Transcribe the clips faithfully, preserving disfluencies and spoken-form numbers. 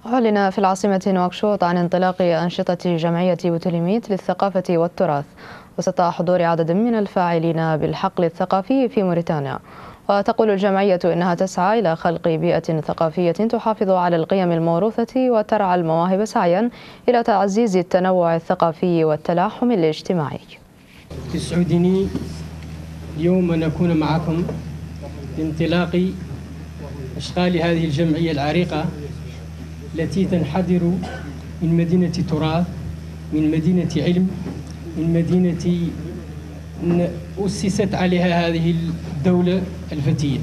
أعلن في العاصمة نواكشوط عن انطلاق أنشطة جمعية بوتليميت للثقافة والتراث وسط حضور عدد من الفاعلين بالحقل الثقافي في موريتانيا. وتقول الجمعية إنها تسعى إلى خلق بيئة ثقافية تحافظ على القيم الموروثة وترعى المواهب سعيا إلى تعزيز التنوع الثقافي والتلاحم الاجتماعي. يسعدني اليوم أن أكون معكم بانطلاق أشغال هذه الجمعية العريقة التي تنحدر من مدينة تراث، من مدينة علم، من مدينة أسست عليها هذه الدولة الفتية.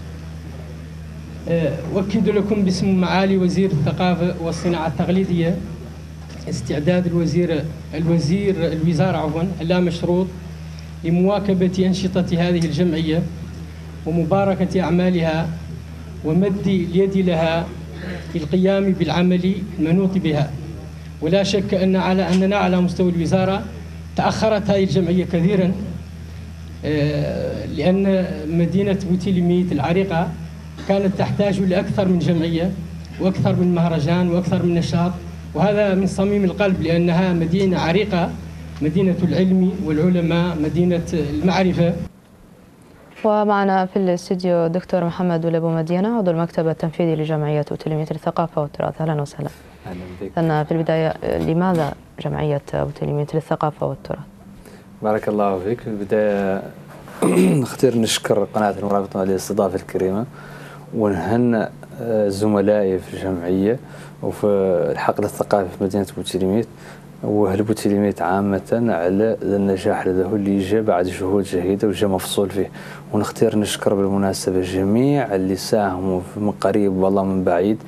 أؤكد لكم باسم معالي وزير الثقافة والصناعة التقليدية استعداد الوزير الوزير الوزارة عفوا اللامشروط لمواكبة أنشطة هذه الجمعية ومباركة أعمالها ومد اليد لها في القيام بالعمل المنوط بها. ولا شك أن على أننا على مستوى الوزارة تأخرت هذه الجمعية كثيرا، لأن مدينة بوتليميت العريقة كانت تحتاج لأكثر من جمعية وأكثر من مهرجان وأكثر من نشاط، وهذا من صميم القلب لأنها مدينة عريقة، مدينة العلم والعلماء، مدينة المعرفة. ومعنا في الاستديو دكتور محمد ولبو مدينة عضو المكتب التنفيذي لجمعية بوتليميت للثقافة والتراث. أهلا وسهلا. أهلا بك. أنا في البداية لماذا جمعية بوتليميت للثقافة والتراث؟ بارك الله فيك. في البداية نختار نشكر قناة المرابطة على الاستضافة الكريمة ونهنئ زملائي في الجمعية وفي الحقل الثقافي في مدينة بوتليميت وأهل بوتليميت عامة على النجاح لديه اللي جاء بعد جهود جهيدة وجاء مفصول فيه. ونختار نشكر بالمناسبة جميع اللي ساهموا من قريب والله من بعيد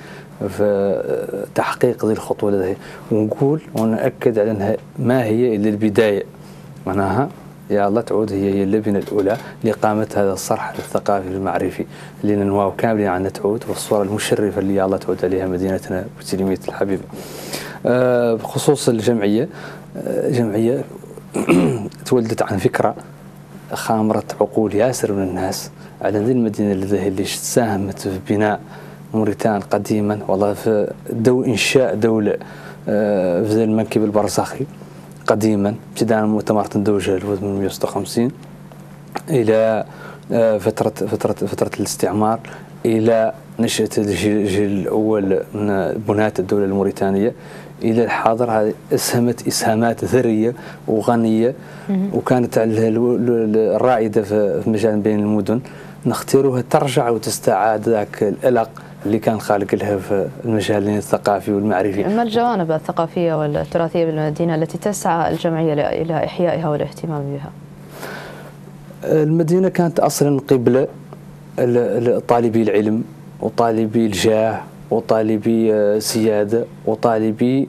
في تحقيق ذي الخطوة لديه، ونقول ونأكد على أنها ما هي إلا البداية، معناها يا الله تعود هي هي اللبنة الأولى لإقامة هذا الصرح الثقافي المعرفي اللي ننواو كاملين عنها تعود، والصورة المشرفة اللي يا الله تعود عليها مدينتنا بوتليميت الحبيبة. أه بخصوص الجمعية، أه جمعية تولدت عن فكرة خامرت عقول ياسر من الناس على ذي المدينة اللي, اللي ساهمت في بناء موريتان قديما، والله في دو إنشاء دولة أه في ذي المنكب البرزخي قديما، ابتداء من مؤتمر تندوجة من ثمانمئة وستة وخمسين إلى أه فترة فترة فترة الاستعمار، إلى نشأة الجيل الأول من بناة الدولة الموريتانية إلى الحاضر. هذه أسهمت إسهامات ذرية وغنية وكانت الرائدة في مجال بين المدن، نختارها ترجع وتستعاد ذاك الألق اللي كان خالق لها في المجال الثقافي والمعرفي. ما الجوانب الثقافية والتراثية بالمدينة التي تسعى الجمعية إلى إحيائها والاهتمام بها؟ المدينة كانت أصلا قبلة طالبي العلم وطالبي الجاه وطالبي السيادة وطالبي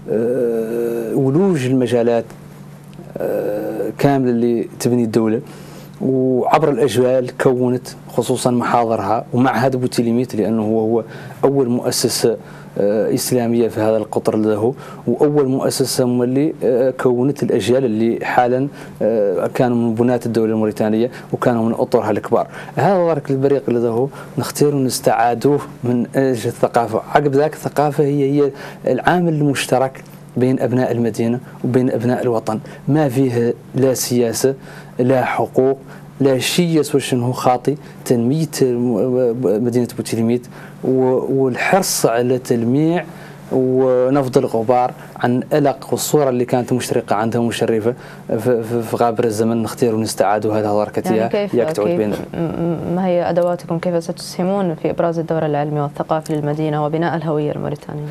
ولوج المجالات كاملة اللي تبني الدولة، وعبر الأجيال كونت خصوصا محاضرها ومعهد بوتليميت لأنه هو, هو أول مؤسسة إسلامية في هذا القطر له، وأول مؤسسة اللي كونت الأجيال اللي حالا كانوا من بناة الدولة الموريتانية وكانوا من أطرها الكبار. هذا ذلك البريق لديه نختار نستعادوه من أجل الثقافة. عقب ذاك الثقافة هي هي العامل المشترك بين أبناء المدينة وبين أبناء الوطن، ما فيه لا سياسة لا حقوق لا شيء يسوى شنو خاطي تنمية مدينة بوتليميت والحرص على تلميع ونفض الغبار عن الألق والصورة اللي كانت مشرقة عندها مشرفة في غابر الزمن. نختار ونستعادوا هذا ضركتها يعني كيف, كيف بين ما هي أدواتكم؟ كيف ستسهمون في إبراز الدور العلمي والثقافي للمدينة وبناء الهوية الموريتانية؟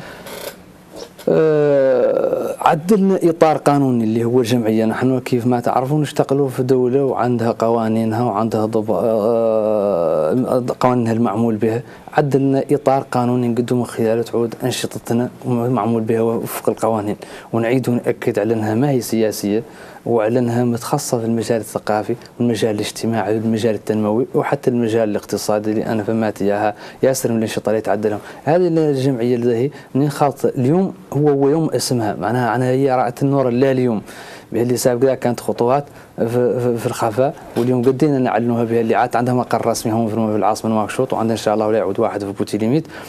أه عدلنا إطار قانوني اللي هو الجمعية. نحن كيف ما تعرفون نشتغلوا في دولة وعندها قوانينها وعندها أه قوانينها المعمول بها. عدلنا إطار قانوني نقدم من خلاله تعود أنشطتنا معمول بها وفق القوانين، ونعيد ونأكد على أنها ما هي سياسية وعلى أنها متخصصة في المجال الثقافي والمجال الاجتماعي والمجال التنموي وحتى المجال الاقتصادي اللي أنا فهمت إياها ياسر من الأنشطة اللي تعدلهم. هذه الجمعية اللي من خاطئ اليوم هو هو يوم اسمها، معناها أنا هي رأت النور لا اليوم اللي سابق ذا كانت خطوات في, في, في الخفاء، واليوم قدينا نعلنوها بها اللي عاد عندها مقر رسمي هم في العاصمة نواكشوط، وعندنا إن شاء الله ولا يعود واحد في بوتليميت.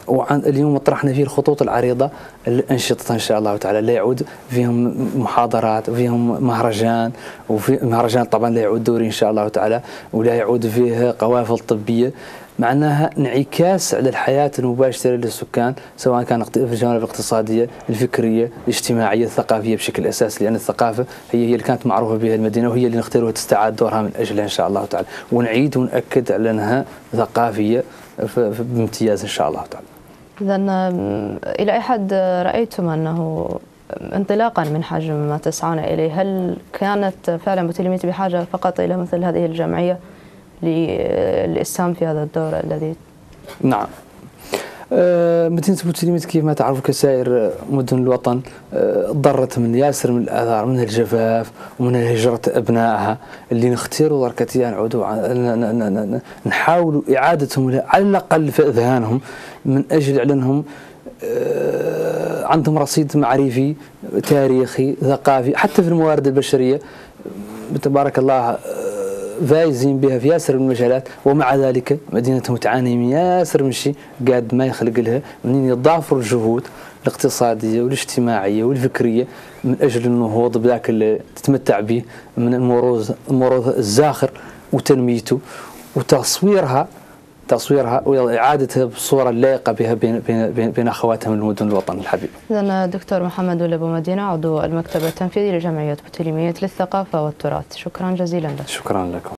وعن اليوم طرحنا فيه الخطوط العريضة الأنشطة إن شاء الله تعالى، لا يعود فيهم محاضرات وفيهم مهرجان، وفي مهرجان طبعا لا يعود دوري إن شاء الله تعالى، ولا يعود فيه قوافل طبية، معناها انعكاس على الحياة المباشرة للسكان، سواء كان في الجوانب الاقتصادية، الفكرية، الاجتماعية، الثقافية بشكل أساسي، لأن الثقافة هي هي اللي كانت معروفة بها المدينة، وهي اللي نختارها تستعاد دورها من أجلها إن شاء الله تعالى، ونعيد ونأكد على أنها ثقافية بامتياز إن شاء الله تعالى. إذا إلى أي حد رأيتم أنه انطلاقا من حجم ما تسعون إليه، هل كانت فعلا بوتليميت بحاجة فقط إلى مثل هذه الجمعية للإسهام في هذا الدور الذي؟ نعم. آه مدينة بوتليميت كيف ما تعرفوا كسائر مدن الوطن آه ضرت من ياسر من الآثار، من الجفاف ومن هجرة أبنائها، اللي نختاروا دركتيا نعودوا نحاولوا إعادتهم على الأقل في أذهانهم، من أجل على أنهم آه عندهم رصيد معرفي تاريخي ثقافي، حتى في الموارد البشرية تبارك الله فايزين بها في ياسر من المجالات، ومع ذلك مدينتهم تعاني من ياسر من شيء قاد ما يخلق لها، منين يضافروا الجهود الاقتصادية والاجتماعية والفكرية من أجل النهوض بذاك اللي تتمتع به من الموروث الموروث الزاخر وتنميته وتصويرها تصويرها وإعادتها بصورة لائقة بها بين بين بين أخواتها من المدن الوطن الحبيب. إذن دكتور محمد ولد بومدينة، عضو المكتب التنفيذي لجمعية بوتليميت للثقافة والتراث، شكرا جزيلا لك. شكرا لكم.